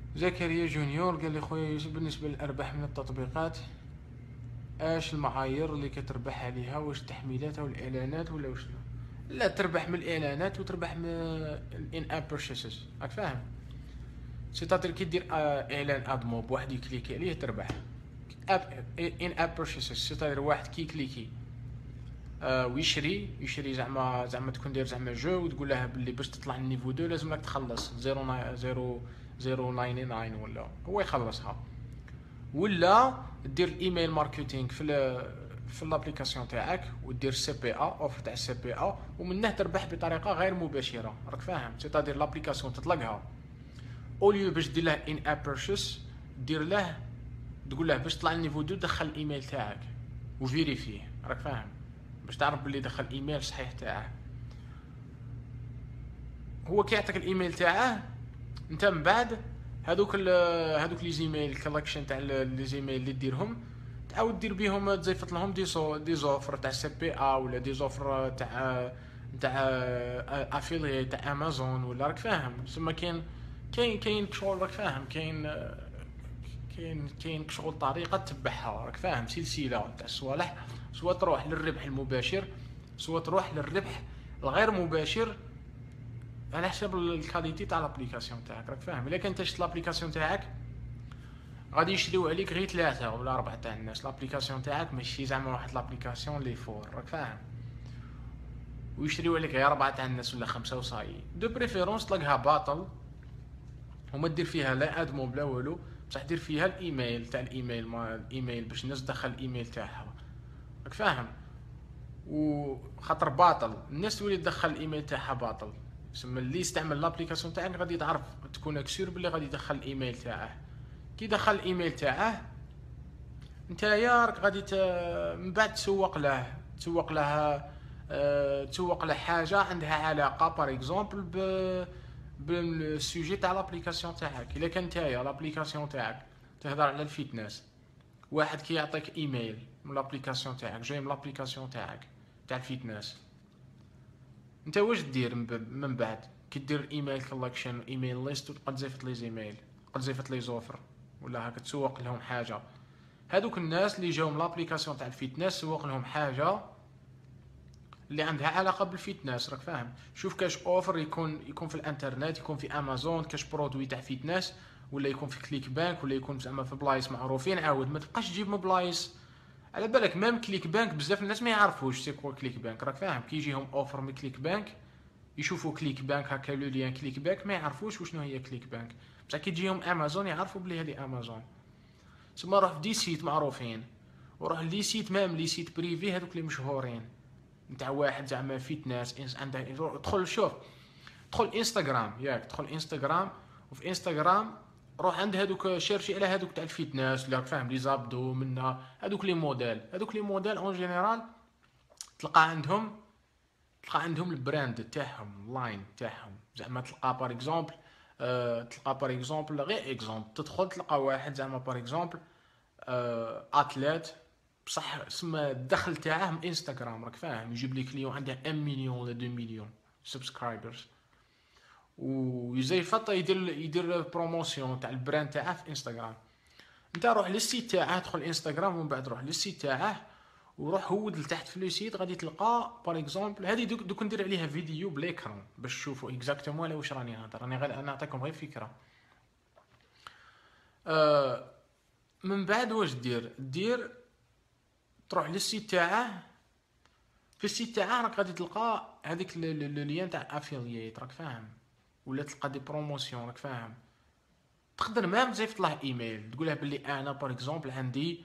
زكريا جونيور قال لي خويا يوسف، بالنسبه للارباح من التطبيقات اش المعايير اللي كتربح عليها؟ واش التحميلات او الاعلانات ولا وشنو؟ لا، تربح من الاعلانات وتربح من الان اب بيرشيسز، راك فاهم؟ سيتادير كي دير اعلان ادموب واحد يكليكي عليه تربح. اب ان اب بيرشيسز سيتادير واحد كي كليكي ويشري زعما تكون داير زعما جو وتقول له باللي باش تطلع للنيفو 2 لازم لك تخلص 0.99 ولا هو يخلصها. ولا دير الايميل ماركتينغ في الابليكاسيون تاعك ودير سي بي ا اوفر تاع سي بي ا ومنه تربح بطريقه غير مباشره، راك فاهم؟ سيتادير لابليكاسيون تطلقها اوليو باش دير له ان اب بيرشيس، دير له تقول له باش تطلع للنيفو 2 دخل الايميل تاعك وفيريفيه، راك فاهم؟ باش تعرف باللي دخل ايميل صحيح تاعه. هو كيعطيك الايميل تاعه، انت من بعد هذوك لي زيميل كولكشن تاع لي زيميل اللي ديرهم تعاود دير بيهم، تزيفط لهم دي زوفر تاع سي بي ا ولا دي زوفر تاع افيلي تاع امازون ولا، راك فاهم؟ تسمى كاين شغل، راك فاهم؟ كاين شغل طريقه تتبعها، راك فاهم؟ سلسله تاع الصوالح، سواء تروح للربح المباشر سواء تروح للربح الغير مباشر على حسب الكاليتي تاع لابليكاسيون تاعك، راك فاهم؟ الا كانت شفت لابليكاسيون تاعك غادي يشريو عليك غير 3 ولا 4 تاع الناس، لابليكاسيون تاعك ماشي زعما واحد لابليكاسيون لي فور، راك فاهم؟ ويشريو عليك غير 4 تاع الناس ولا 5 وصاي، دو بريفيرونس تلقاها باطل وما دير فيها لا ادمون بلا والو، بصح دير فيها الايميل تاع الايميل باش الناس تدخل الايميل تاعها، راك فاهم؟ وخاطر باطل الناس تولي تدخل الايميل تاعها باطل، تسمى اللي يستعمل لابليكاسيون تاعك غادي تعرف تكون اكسور باللي غادي يدخل الايميل تاعه. كي دخل الايميل تاعه نتايا راك غادي من بعد تسوق له حاجه عندها علاقه باغ اكزومبل بالسوجي تاع لابليكاسيون تاعك. الا كان نتايا لابليكاسيون تاعك تهضر على الفيتنس، واحد كي يعطيك ايميل من لابليكاسيون تاعك جاي من لابليكاسيون تاعك تاع الفيتنس، انت واش دير من بعد كي دير ايميل كولكشن ايميل ليست وتبقى تزيفط لي زيميل، تبقى تزيفط لي زوفر ولا هكا تسوق لهم حاجه؟ هادوك الناس اللي جاو من لابليكاسيون تاع الفيتنس سوق لهم حاجه اللي عندها علاقه بالفيتنس، راك فاهم؟ شوف كاش اوفر يكون في الانترنت، يكون في امازون كاش برودوي تاع فيتنس، ولا يكون في كليك بانك، ولا يكون زعما في بلايص معروفين. عاود ما تبقاش تجيب من بلايص على بالك ميم كليك بانك بزاف الناس ما يعرفوش سي كوا كليك بانك، راك فاهم؟ كي يجيهم اوفر من كليك بانك يشوفوا كليك بانك هكا لو ليان كليك بانك ما يعرفوش وشنو هي كليك بانك، بصح كي تجيهم امازون يعرفوا بلي هذه امازون. تسمى روح في دي سيت معروفين وروح لي سيت ميم لي سيت بريفي هذوك اللي مشهورين نتاع واحد زعما فيتنس عنده. دخل شوف، دخل انستغرام ياك، دخل انستغرام وفي انستغرام روح عند هذوك شيرشي على هذوك تاع الفيتنس اللي راك فاهم لي زابدو منا هذوك لي موديل اون جينيرال تلقى عندهم البراند تاعهم لاين تاعهم، زعما تلقى بار اكزومبل غير اكزومبل تدخل تلقى واحد زعما بار اكزومبل اتليت بصح سما الدخل تاعه من انستغرام، راك فاهم؟ يجيب لي كليون عنده 1 مليون ولا 2 مليون سبسكرايبرز ويزيفط يدير بروموسيون تاع البراند تاعه في انستغرام. انت روح للسيت تاعه، ادخل انستغرام ومن بعد روح للسيت تاعه وروح هود لتحت في لو سيت غادي تلقى بار اكزومبل هذه دوك ندير عليها فيديو بليكرون باش تشوفوا اكزاكتومون على واش راني نهضر، راني غير نعطيكم غير فكره. من بعد واش دير تروح للسيت تاعه، في السيت تاعه راك غادي تلقى هذيك لو ليان تاع افيلييت، راك فاهم؟ ولا تلقى دي بروموسيون، راك فاهم؟ تقدر مام تزيفط له ايميل تقول له باللي انا بار اكزومبل عندي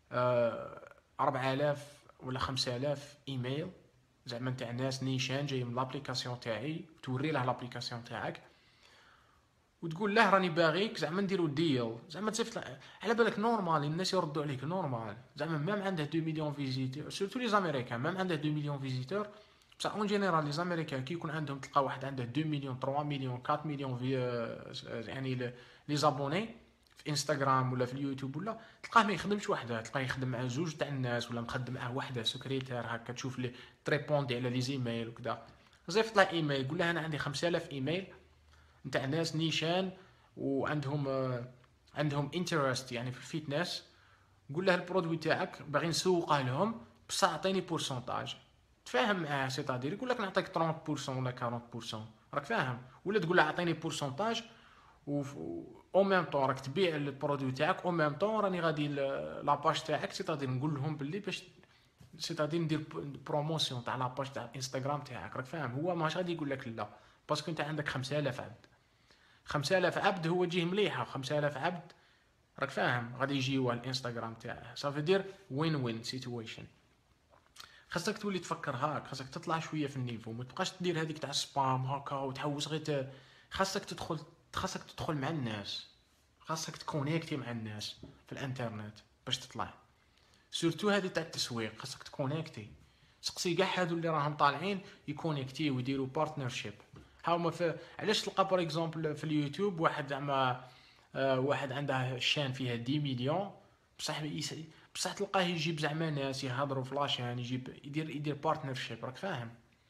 4000 ولا 5000 ايميل زعما نتاع ناس نيشان جاي من لابليكاسيون تاعي، توري له لابليكاسيون تاعك وتقول له راني باغيك زعما نديرو ديل، زعما تصيفط على بالك نورمال الناس يردوا عليك نورمال، زعما مام عنده 2 مليون فيزيتور سورتو لي زاميريكان مام عنده 2 مليون فيزيتور، بصح اون جينيرال لي زاميريكان كي يكون عندهم تلقى واحد عنده 2 مليون 3 مليون 4 مليون في يعني لي زابوني في انستغرام ولا في اليوتيوب ولا تلقاه ما يخدمش وحده، تلقاه يخدم مع زوج تاع الناس ولا مخدم معاه وحده سكريتير هكا تشوف لي تريبوندي على لي زيميل وكذا. زيفط له ايميل قول له انا عندي 5000 ايميل نتاع ناس نيشان وعندهم عندهم انترست يعني في الفيتنس، قول له البرودوي تاعك باغي نسوقه لهم، بصح عطيني بورسونتاج. تفاهم معاه، سيتادير يقول لك نعطيك 30% ولا 40%، راك فاهم؟ ولا تقول له عطيني بورسونتاج و او ميم طون راك تبيع البرودوي تاعك، او ميم طون راني غادي لاباج تاعك، سيتادير نقول لهم باللي باش سيتادير ندير بروموسيون تاع لاباج تاع الانستغرام تاعك، راك فاهم؟ هو ماش غادي يقول لك لا، باسكو انت عندك 5000 عبد. 5000 عبد هو جيه مليحه، 5000 عبد راك فاهم غادي يجيو على الانستغرام تاعه، صافي دير وين وين سيتويشن. خاصك تولي تفكر هاك، خاصك تطلع شويه في النيفو، ما تبقاش تدير هذيك تاع السبام هكا وتحوس غير خاصك تدخل، خاصك تدخل مع الناس، خاصك تكونيكتي مع الناس في الانترنت باش تطلع. سورتو هذه تاع التسويق خاصك تكونيكتي. سقسي كاع هادو اللي راهم طالعين يكونيكتي ويديروا بارتنرشيب. هاهما في علاش تلقى بار اكزومبل في اليوتيوب واحد زعما واحد عنده شان فيها 10 مليون، بصح تلقاه يجيب زعما ناس يهضروا في لاشين، يدير بارتنرشيب، راك فاهم؟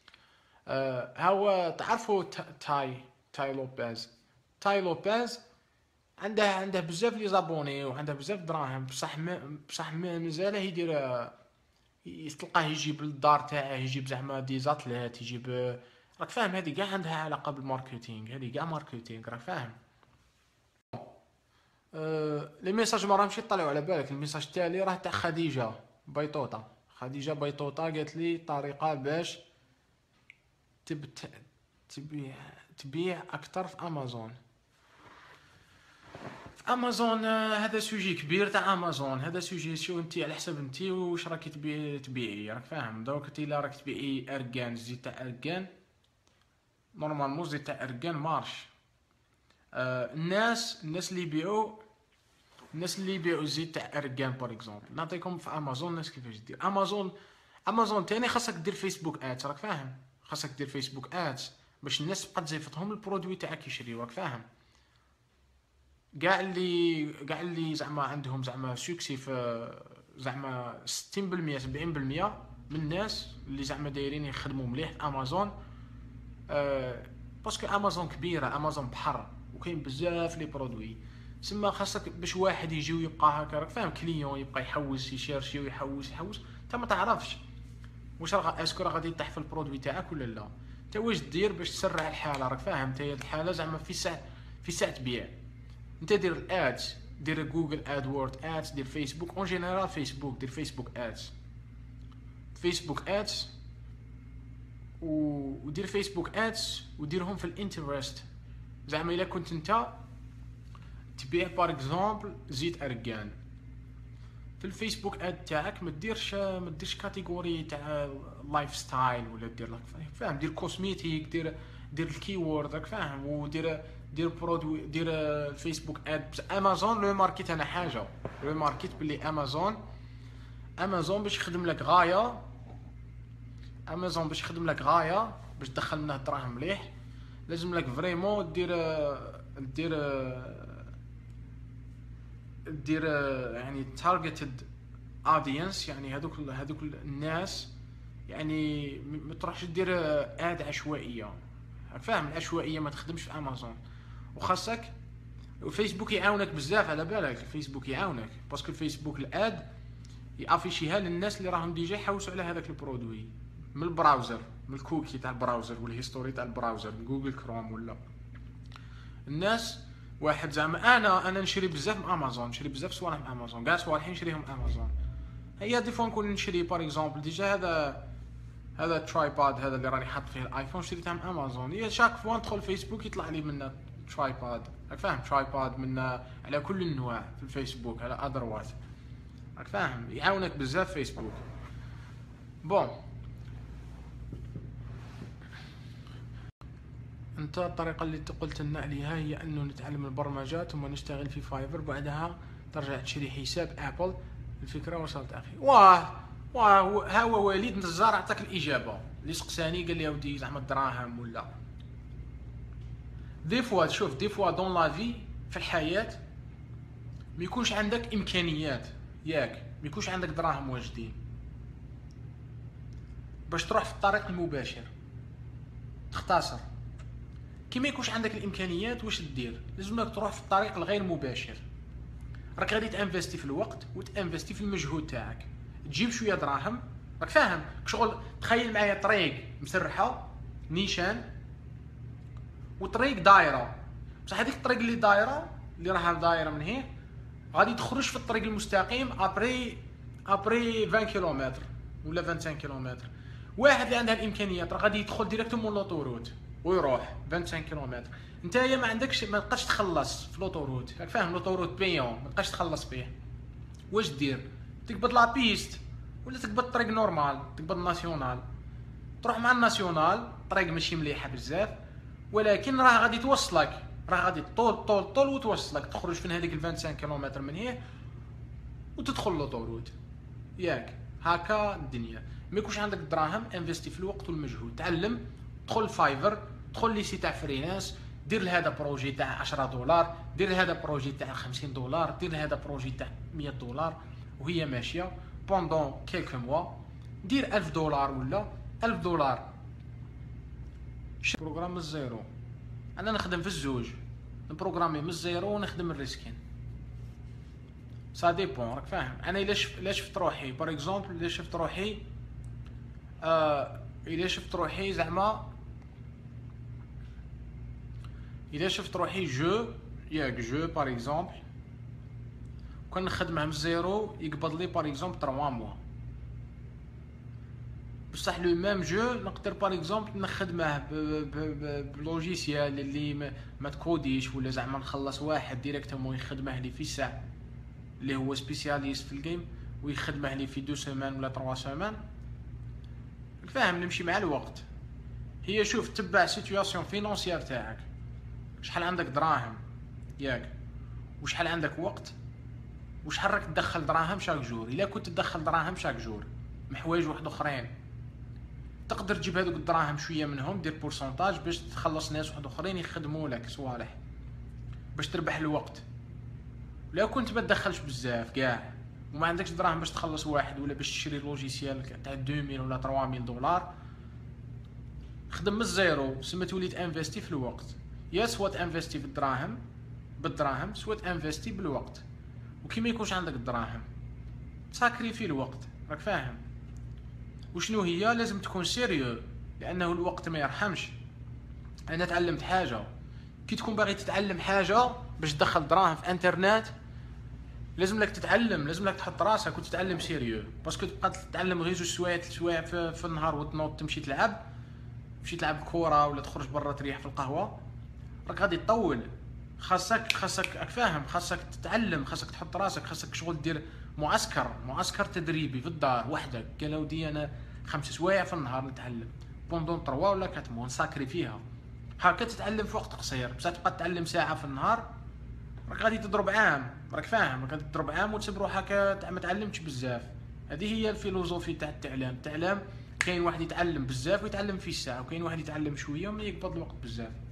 هو تعرفوا تاي لوبيز. تاي لوبيز عنده بزاف لي زابوني وعنده بزاف دراهم، بصح مازال تلقاه يجيب للدار تاعه، يجيب زعما دي زاتليت، يجيب راك فاهم؟ هذه كاع عندها علاقه بالماركتينغ، هذه كاع ماركتينغ، راك فاهم؟ لي ميساج ما راهمش يطلعوا على بالك. الميساج التالي راه تاع خديجه بيطوطه. خديجه بيطوطه قالت لي طريقه باش تبيع اكثر في امازون. في امازون هذا سوجي كبير تاع امازون، هذا سوجي شو انت على حسب انت واش راكي تبيعي، راك فاهم؟ دونك انت الا راك تبيعي اركان، زيت تاع اركان نورمالمون، زيت تاع اركان مارش. الناس اللي يبيعوا زيت تاع اركان بار اكزومبل، نعطيكم في امازون الناس كيفاش دير. امازون تاني خاصك دير فيسبوك ادز، راك فاهم؟ خاصك دير فيسبوك ادز باش الناس تبقى تزيفتهم البرودوي تاعك يشريو، راك فاهم؟ كاع اللي زعما عندهم زعما سوكسي في زعما 60% 70% من الناس اللي زعما دايرين يخدموا مليح في امازون، باسكو امازون كبيره، امازون بحر وكاين بزاف لي برودوي. سما خاصك باش واحد يجي ويبقى هكا، راك فاهم؟ كليون يبقى يحوس يشيرشي ويحوس انت ما تعرفش واش اسكو راه غادي يطيح في البرودوي تاعك ولا لا. انت واش دير باش تسرع الحاله، راك فاهم؟ انت الحاله زعما في ساعه تبيع. انت دير الادز، دير جوجل ادورد ادز، دير فيسبوك اون جينيرال، فيسبوك دير فيسبوك ادز ودير فيسبوك ادز وديرهم في الانترست. زعما الا كنت انت تبيع بار اكزومبل زيت اركان في الفيسبوك اد تاعك، ما ديرش كاتيجوري تاع لايف ستايل ولا دير لك فاهم، دير كوسميتيك، دير الكيورد، راك فاهم؟ دير برودوي، دير الفيسبوك اد. امازون لو ماركت انا حاجه، لو ماركت بلي امازون باش يخدم لك غايه، امازون باش يخدم لك غايه باش تدخل منه دراهم مليح، لازم لك فريمون دير يعني تارجتد اودينس، يعني هذوك الناس، يعني ما تروحش دير اد عشوائيه، فاهم؟ العشوائيه ما تخدمش في امازون. وخاصك الفيسبوك يعاونك بزاف، على بالك الفيسبوك يعاونك، باسكو الفيسبوك الاد يافيشيها للناس اللي راهم ديجا يحوسوا على هذاك البرودوي من البراوزر، من الكوكي تاع البراوزر والهيستوري تاع البراوزر، من جوجل كروم ولا الناس. واحد زعما انا نشري بزاف من امازون، نشري بزاف صوالح من امازون، كاع صوالحي نشريهم من امازون. هي دي فوا نكون نشري بار اكزومبل ديجا هذا الترايباد هذا اللي راني حاط فيه الايفون، شريته من امازون. هي شاك فوا ندخل فيسبوك يطلع لي منه ترايباد، راك فاهم؟ ترايباد من على كل النواع في الفيسبوك، على ادروات، راك فاهم؟ يعاونك بزاف فيسبوك. بون انت الطريقه اللي قلت لنا عليها هي انه نتعلم البرمجه ثم نشتغل في فايفر، بعدها ترجع تشري حساب ابل. الفكره وصلت اخي. ها هو وليد نزار عطاك الاجابه اللي سقساني، قال لي يا ودي زعما الدراهم ولا دي فوا. شوف دي فوا دون لا في في الحياه ما يكونش عندك امكانيات، ياك ما يكونش عندك دراهم واجدين باش تروح في الطريق المباشر تختصر. كي ما يكونش عندك الامكانيات واش دير؟ لازمك تروح في الطريق الغير مباشر. راك غادي تانفستي في الوقت وتانفستي في المجهود تاعك، تجيب شويه دراهم. راك فاهم شغل؟ تخيل معايا طريق مسرحه نيشان وطريق دايره، بصح هذيك الطريق اللي دايره اللي راها دايره من هنا غادي تخرج في الطريق المستقيم ابري 20 كيلومتر ولا 25 كيلومتر. واحد اللي عنده الامكانيات راه غادي يدخل ديريكتومون لوطوروت ويروح 25 كيلومتر. نتايا ما عندكش، ما تبقاش تخلص في لوطوروت، راك فاهم؟ لوطوروت بيون ما تبقاش تخلص فيه. واش دير؟ تقبض لا بيست ولا تقبض طريق نورمال، تقبض ناسيونال. تروح مع الناسيونال، طريق ماشي مليحه بزاف ولكن راه غادي توصلك، راه غادي طول وتوصلك، تخرج في هذيك 25 كيلومتر من هنا وتدخل لوطوروت. ياك هكا الدنيا. ما يكونش عندك دراهم، انفستي في الوقت والمجهود. تعلم، دخل فايفر، دخل لي سي تاع فريلانس، دير لهذا بروجي تاع 10 دولار، دير لهذا بروجي تاع 50 دولار، دير لهذا بروجي تاع 100 دولار، وهي ماشيه بوندون كيلكو موا. دير 1000 دولار ولا 1000 دولار. بروغرام من الزيرو. انا نخدم في الزوج، نبروغرامي من الزيرو ونخدم الريسكين. سا ديبون، راك فاهم؟ انا الا شفت روحي باغ اكزومبل، الا شفت روحي زعما، الا شفت روحي ياك جو باغ اكزومبل كون نخدمه من الزيرو يقبض لي باغ اكزومبل 3 موا. بصح لو ميم جو نقدر باغ اكزومبل نخدمه بلوجيسيال اللي ما تكوديش، ولا زعما نخلص واحد ديريكتومون يخدمه لي في ساعه اللي هو سبيسياليست في الجيم ويخدمه لي في 2 سيمان ولا 3 سيمان. فاهم؟ نمشي مع الوقت. هي شوف، تبع سيتوياسيون فينونسيير تاعك، شحال عندك دراهم ياك، وشحال عندك وقت، وشحال راك تدخل دراهم شاك جور. الا كنت تدخل دراهم شاك جور محوايج واحد اخرين، تقدر تجيب هذوك الدراهم شويه منهم، دير بورسونتاج باش تخلص ناس واحد اخرين يخدموا لك صوالح باش تربح الوقت. لا كنت ما تدخلش بزاف كاع وما عندكش دراهم باش تخلص واحد ولا باش تشري لوجيسيال تاع 2000 ولا 3000 دولار، خدم من الزيرو. سما تولي تانفستي في الوقت، يا سوا تانفستي بالدراهم سوا تانفستي بالوقت. وكي ما يكونش عندك الدراهم ساكريفي الوقت، راك فاهم؟ وشنو هي؟ لازم تكون سيريو، لانه الوقت ما يرحمش. انا تعلمت حاجه، كي تكون باغي تتعلم حاجه باش تدخل دراهم في انترنت لازم لك تتعلم، لازم لك تحط راسك وتتعلم سيريو. باسكو تبقى تتعلم غير 2 سوايع 3 سوايع في النهار وتنوض تمشي تلعب كوره ولا تخرج برا تريح في القهوه، راك غادي تطول. خاصك راك فاهم؟ خاصك تتعلم، خاصك تحط راسك، خاصك شغل دير معسكر تدريبي في الدار وحدك. قال ودي انا 5 سوايع في النهار نتعلم بوندون 3 ولا 4 موا نساكري فيها. هكا تتعلم في وقت قصير. بصح تبقى تتعلم ساعه في النهار راك غادي تضرب عام، راك فاهم؟ راك غادي تضرب عام وتسب روحك ما تعلمتش بزاف. هذه هي الفيلوزوفي تاع التعلام. كاين واحد يتعلم بزاف ويتعلم في الساعه، وكاين واحد يتعلم شويه وما يقبض الوقت بزاف.